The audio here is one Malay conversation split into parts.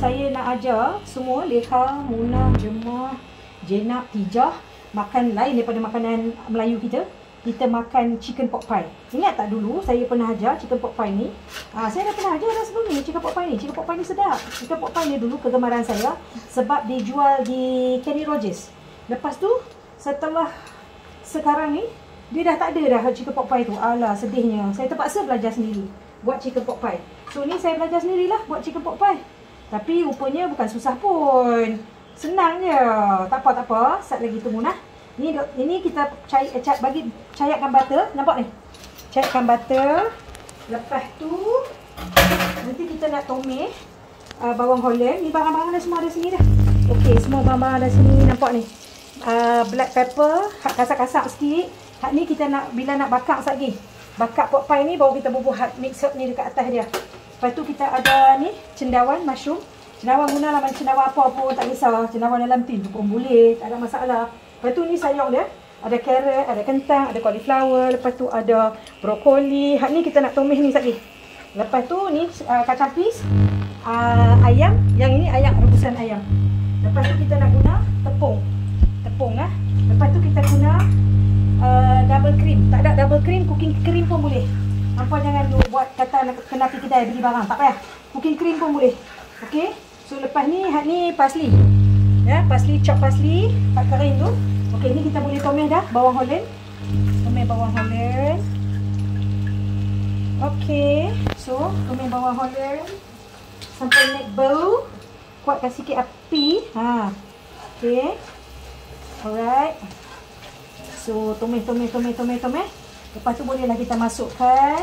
saya nak ajar semua Leha, Munah, Jemah, Jenab, Tijah makan lain daripada makanan Melayu kita. Kita makan chicken pot pie. Ingat tak dulu saya pernah ajar chicken pot pie ni? Saya dah pernah ajar dah sebelum ni chicken pot pie ni. Chicken pot pie ni sedap. Chicken pot pie ni dulu kegemaran saya sebab dia jual di Kenny Rogers. Lepas tu setelah sekarang ni dia dah tak ada dah chicken pot pie tu. Alah, sedihnya. Saya terpaksa belajar sendiri buat chicken pot pie. So ni saya belajar sendirilah buat chicken pot pie. Tapi rupanya bukan susah pun. Senang je. Tak apa. Sat lagi tunggu nah. Ini kita cairkan butter. Nampak ni? Cairkan butter. Lepas tu nanti kita nak tumis bawang holland. Ni barang-barang dah semua ada sini dah. Okey, semua barang-barang dah sini. Nampak ni? Black pepper, kasar-kasar sikit. Hak ni kita nak bila nak bakar lagi. Bakar pot pie ni baru kita bubuh mix up ni dekat atas dia. Lepas tu kita ada ni cendawan mushroom. Cendawan gunalah cendawan apa pun tak kisah. Cendawan dalam tin tu pun boleh, tak ada masalah. Lepas tu ni sayur dia, ada carrot, ada kentang, ada cauliflower, lepas tu ada brokoli. Hak ni kita nak tumis ni lagi. Lepas tu ni kacang pis, ayam, yang ini ayam rebusan ayam. Lepas tu kita nak guna tepung lah. Lepas tu kita guna double cream. Tak ada double cream, cooking cream pun boleh. Hampa jangan buat kata nak kena pergi kedai beli barang, tak payah. Cooking cream pun boleh. Okey. So lepas ni hak ni parsley. Ya, chop parsley, tak kering tu. Okey, ni kita boleh tumis dah bawang holland. Tumis bawang holland. Okey, so tumis bawang holland sampai naik bau. Kuatkan sikit api. Okey. Alright. So tumis. Lepas tu bolehlah kita masukkan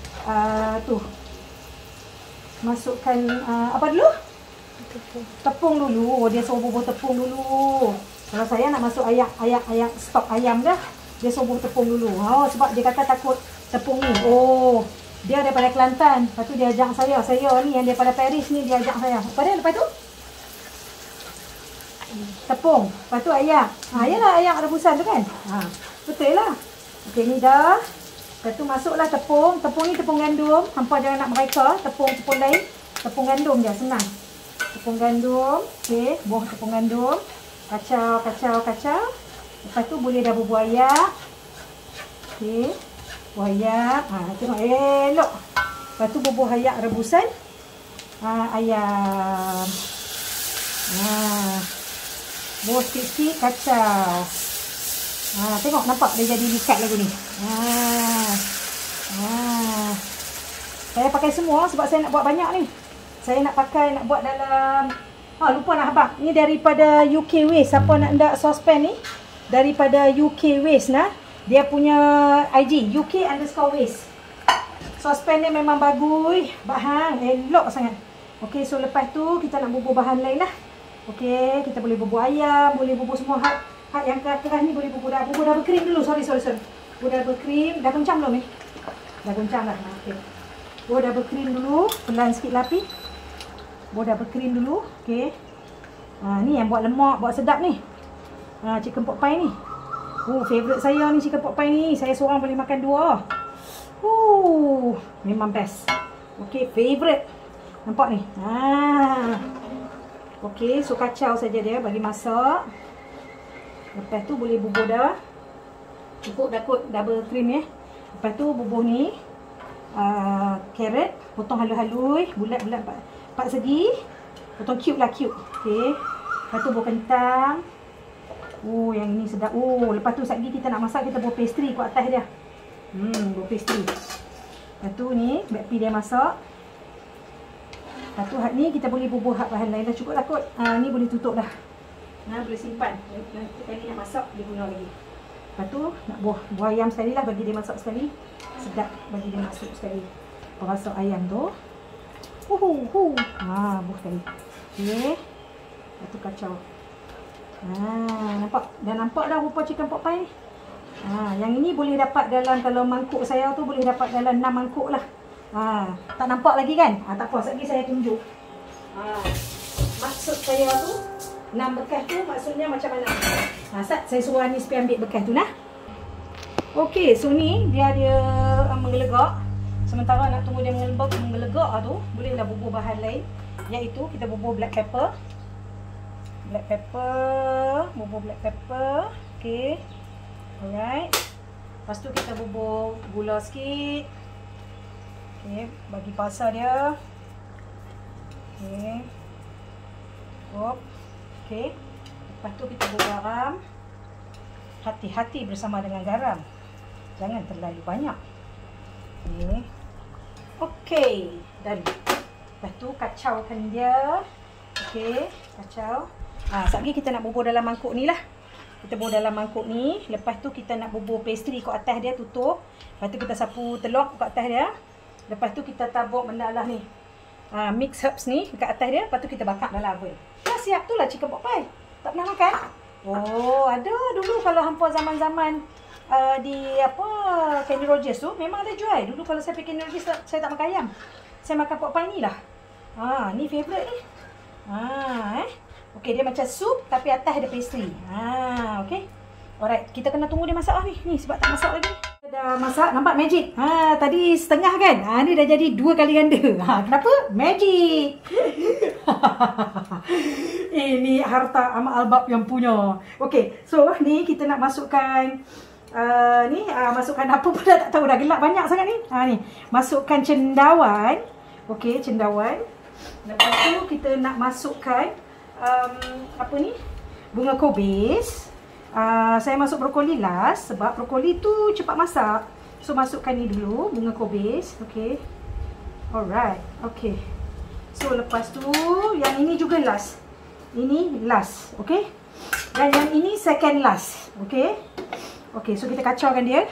masukkan apa dulu? Tepung dulu. Dia suruh bubuh tepung dulu. Kalau saya nak masuk ayam stok ayam dah, dia suruh bubuh tepung dulu. Sebab dia kata takut tepung ni. Dia daripada Kelantan. Lepas tu dia ajak saya. Saya ni yang daripada Paris ni dia ajak saya. Lepas tu tepung. Lepas tu ayam. Yalah ayam rebusan tu kan. Betul lah. Okey, ni dah. Lepas tu masuklah tepung. Tepung ni tepung gandum. Hampa jangan nak mereka tepung lain. Tepung gandum je, senang. Tepung gandum. Okey, buah tepung gandum. Kacau. Lepas tu boleh dah bubuh ayak. Okey. Bubuh ayak. Tengok elok. Lepas tu bubuh ayak rebusan. Ayam. Bubuh sikit-sikit kacau. Tengok nampak dia jadi likat lagu ni. Saya pakai semua sebab saya nak buat banyak ni. Saya nak buat dalam lupa nak abang. Ni daripada UK Waste. Siapa nak ndak sospen ni? Daripada UK Waste nah. Dia punya IG UK_waste. Sospen ni memang bagus. Bahan elok sangat. Okey, so lepas tu kita nak bubuh bahan lain lah. Okey, kita boleh bubuh ayam, boleh bubuh semua hak yang keras ni boleh bubuh double cream dulu. Sorry. Bubuh double cream. Dah goncang belum ni? Dah goncang dah. Okey. Bubuh double cream dulu. Pelan sikit lah api. Bubuh double cream dulu. Okey. Ni yang buat lemak, buat sedap ni. Chicken pot pie ni. Favorite saya ni chicken pot pie ni. Saya seorang boleh makan 2. Memang best. Okey, favorite. Nampak ni. Okey, so kacau saja dia bagi masak. Lepas tu boleh bubuh dah. Cukup dah kot double cream ya. Lepas tu bubuh ni carrot, potong halus-halus, bulat-bulat 4 segi. Potong cube lah, cube. Okey. Lepas tu bubuh kentang. Yang ini sedap. Lepas tu sekejap kita nak masak, kita bubuh pastry kat atas dia. Bubuh pastry. Lepas tu ni black pea dia masak. Lepas tu hak ni kita boleh bubuh hak bahan lain dah, cukup lah kot. Ni boleh tutup dah. Boleh simpan. Nanti kali nak masak dia guna lagi. Lepas tu nak buah ayam sekali lah, bagi dia masak sekali. Sedap bagi dia masuk sekali. Perasa ayam tu. Buh sekali. Okey. Lepas tu kacau. Nampak? Dah nampak dah rupa chicken pot pie ni. Yang ini boleh dapat dalam, kalau mangkuk saya tu boleh dapat dalam 6 mangkuk lah. Tak nampak lagi kan? Tak apa, sekejap lagi saya tunjuk. Maksud saya tu 6 bekas tu maksudnya macam mana? Sat, saya suruh Anis pergi ambil bekas tu nah. Okey, so ni biar dia menggelegak. Sementara nak tunggu dia menggelegak tu, bolehlah bubuh bahan lain. Iaitu kita bubur black pepper. Bubur black pepper. Okey. Alright. Lepas tu kita bubur gula sikit. Okey, bagi pasa dia. Okey. Okey. Lepas tu kita bubur garam. Hati-hati bersama dengan garam. Jangan terlalu banyak. Okey. Okey, dan lepas tu kacaukan dia. Okey, kacau. Sekejap lagi kita nak bubur dalam mangkuk ni lah. Kita bubur dalam mangkuk ni. Lepas tu kita nak bubur pastry kat atas dia, tutup. Lepas tu kita sapu telur kat atas dia. Lepas tu kita tabur benda lah ni. Mix herbs ni kat atas dia. Lepas tu kita bakar dalam oven. Dah siap tu lah chicken pot pie. Tak pernah makan? Oh, ada dulu kalau hampa zaman-zaman di apa Kenny Rogers tu memang ada jual. Dulu kalau saya pergi Kenny Rogers saya tak makan ayam. Saya makan pot pie ni lah. Ni favourite ni. Okey, dia macam sup tapi atas ada pastry. Okey. Alright, kita kena tunggu dia masak lah ni. Ni sebab tak masak lagi. Dah masak, nampak magic. Tadi setengah kan? Ni dah jadi 2 kali ganda. Kenapa? Magic. Ini harta Amak Albab yang punya. Okey, so ni kita nak masukkan masukkan apa pun dah tak tahu, dah gelap banyak sangat ni. Ni masukkan cendawan. Okey, cendawan. Lepas tu kita nak masukkan apa ni? Bunga kobis. Saya masuk brokoli last sebab brokoli tu cepat masak. So masukkan ni dulu, bunga kobis. Okey. Alright. Okey. So lepas tu yang ini juga last. Ini last. Okey. Dan yang ini second last. Okey. Okey, so kita kacaukan dia.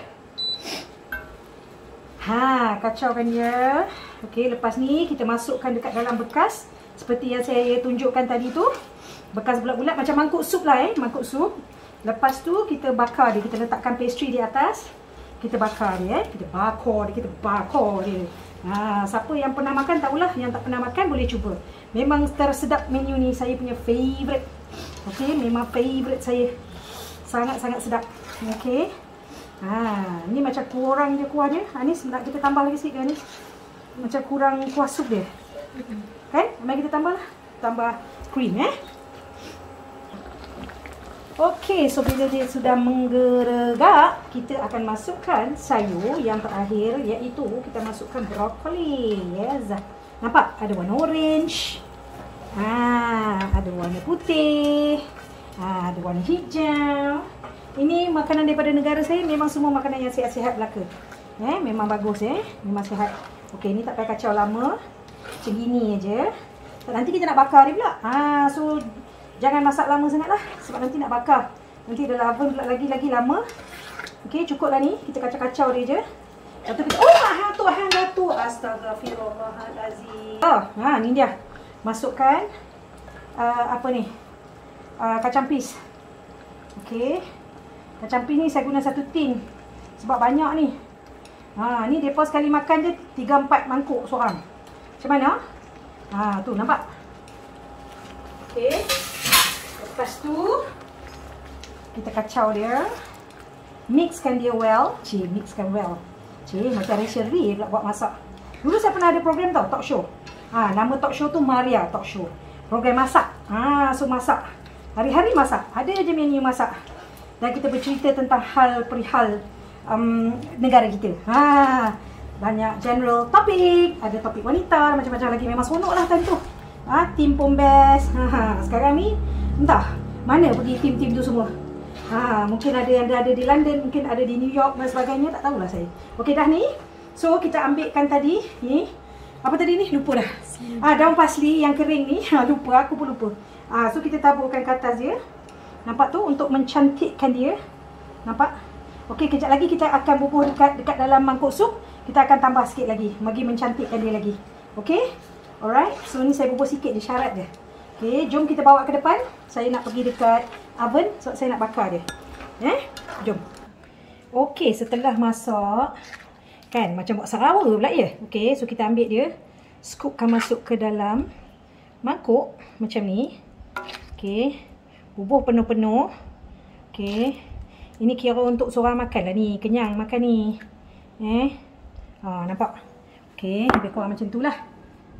Kacaukan dia. Okey, lepas ni kita masukkan dekat dalam bekas seperti yang saya tunjukkan tadi tu. Bekas bulat-bulat macam mangkuk sup lah mangkuk sup. Lepas tu kita bakar dia, kita letakkan pastry di atas. Kita bakar dia kita bakar dia. Siapa yang pernah makan tahulah, yang tak pernah makan boleh cuba. Memang tersedap menu ni, saya punya favourite. Okey, memang favourite saya. Sangat-sangat sedap. Okey. Ni macam kurang je kuah dia. Ni sebenarnya kita tambah lagi sikit ni. Macam kurang kuah sup dia. Kan? Mari kita tambah lah. Tambah cream Okey, so bila dia sudah menggeregak, kita akan masukkan sayur yang terakhir, iaitu kita masukkan brokoli. Yes. Nampak? Ada warna orange. Ada warna putih. Ada warna hijau. Ini makanan daripada negara saya, memang semua makanan yang sihat-sihat belaka. Memang bagus memang sihat. Okey, ni tak payah kacau lama. Macam gini aja. Nanti kita nak bakar dia pula. So jangan masak lama sangat lah, sebab nanti nak bakar. Nanti dalam oven pula lagi lama. Okey, cukup lah ni. Kita kacau-kacau dia je. Lepas tu kita, hang jatuh. Astagfirullahalazim. Ni dia. Masukkan apa ni? Kacang pis. Okey. Kacang pis ni saya guna 1 tin. Sebab banyak ni. Ni depa sekali makan je 3-4 mangkuk seorang. Macam mana? Tu nampak? Okey. Lepas tu kita kacau dia. Mixkan dia well. Mixkan well. Macam Rachel Lee pula buat masak. Dulu saya pernah ada program tau, talk show. Nama talk show tu Maria Talk Show. Program masak. So masak. Hari-hari masak. Ada je menu masak. Dan kita bercerita tentang hal perihal negara kita. Banyak general topik. Ada topik wanita, macam-macam lagi. Memang seronok lah time tu. Tim pun best. Sekarang ni entah mana pergi tim-tim tu semua. Mungkin ada yang ada di London, mungkin ada di New York dan sebagainya, tak tahulah saya. Okey dah ni. So kita ambilkan tadi ni. Apa tadi ni? Lupa dah. Daun parsley yang kering ni. Lupa, aku pun lupa. So kita taburkan ke atas dia. Nampak tu, untuk mencantikkan dia. Nampak? Okey, kejap lagi kita akan bubur dekat dalam mangkuk sup. Kita akan tambah sikit lagi, bagi mencantikkan dia lagi. Okey? Alright. So ni saya bubur sikit je, syarat dia. Okey, jom kita bawa ke depan. Saya nak pergi dekat oven sebab saya nak bakar dia. Jom. Okey, setelah masak kan macam buat sarawa pula ya. Okey, so kita ambil dia, scoopkan masuk ke dalam mangkuk macam ni. Okey, bubuh penuh-penuh. Okey. Ini kira untuk seorang makan lah ni, kenyang makan ni. Nampak? Okey, lebih kurang macam tu lah.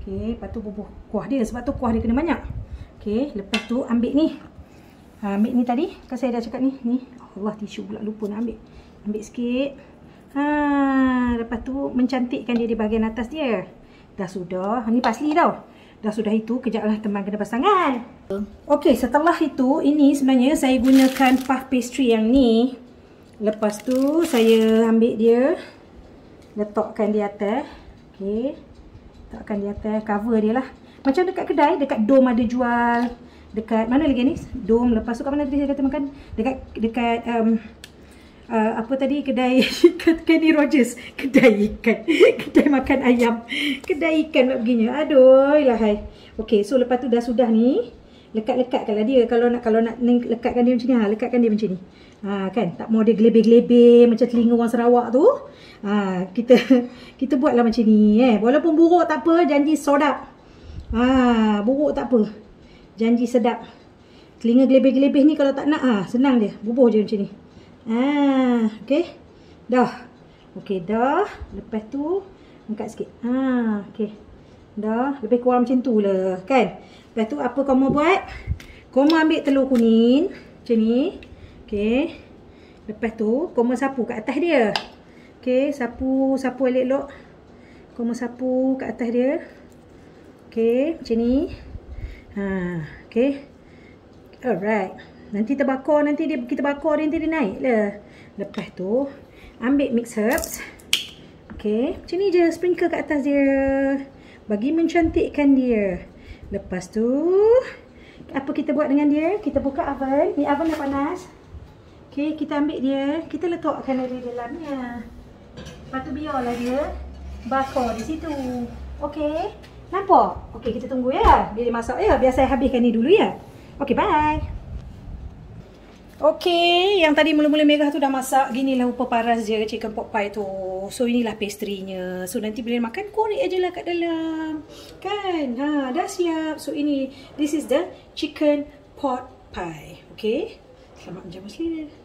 Okey, lepas tu bubuh kuah dia. Sebab tu kuah dia kena banyak. Okey, lepas tu ambil ni. Ambil ni tadi. Kan saya dah cakap ni. Ni. Allah, tisu pula lupa nak ambil. Ambil sikit. Lepas tu mencantikkan dia di bahagian atas dia. Dah sudah. Ni pasli tau. Dah sudah itu, kejap lah teman kena pasangan. Okey, setelah itu, ini sebenarnya saya gunakan puff pastry yang ni. Lepas tu, saya ambil dia. Letakkan di atas. Okey. Letakkan di atas, cover dia lah. Macam dekat kedai, dekat Dom ada jual. Dekat, mana lagi ni? Dom, lepas tu kat mana tadi saya kata makan? Dekat apa tadi, kedai Kenny Rogers, kedai ikan, kedai makan ayam, kedai ikan nak perginya. Aduh lahai. Okey, so lepas tu dah sudah ni, lekat-lekatkanlah dia. Kalau nak lekatkan dia macam ni, lekatkan dia macam ni. Kan, tak mau dia gelebih-gelebih macam telinga orang Sarawak tu. Kita buatlah macam ni, walaupun buruk tak apa, janji sedap. Buruk tak apa, janji sedap. Telinga gelebih-gelebih ni kalau tak nak, senang je, bubuh je macam ni. Okey. Dah. Okey, dah. Lepas tu angkat sikit. Okey. Dah, lebih kurang macam tu lah, kan? Lepas tu apa kau mau buat? Kau mau ambil telur kuning macam ni. Okey. Lepas tu kau mau sapu kat atas dia. Okey, sapu elok-elok. Kau mau sapu kat atas dia. Okey, macam ni. Okey. Alright. Nanti terbakar, kita bakar dia, nanti dia naik lah. Lepas tu, ambil mix herbs. Okey, macam ni je, sprinkle kat atas dia. Bagi mencantikkan dia. Lepas tu, apa kita buat dengan dia? Kita buka oven. Ni oven dah panas. Okey, kita ambil dia, kita letakkan dia di dalamnya. Lepas tu biarlah dia bakar di situ. Okey, nampak? Okey, kita tunggu ya. Biar dia masak ya. Biar saya habiskan ni dulu ya. Okey, bye. Okey, yang tadi mula-mula merah tu dah masak. Ginilah rupa paras je chicken pot pie tu. So inilah pastry-nya. So nanti bila makan korek aje lah kat dalam. Kan? Dah siap. So this is the chicken pot pie. Okey. Selamat menjamu selera.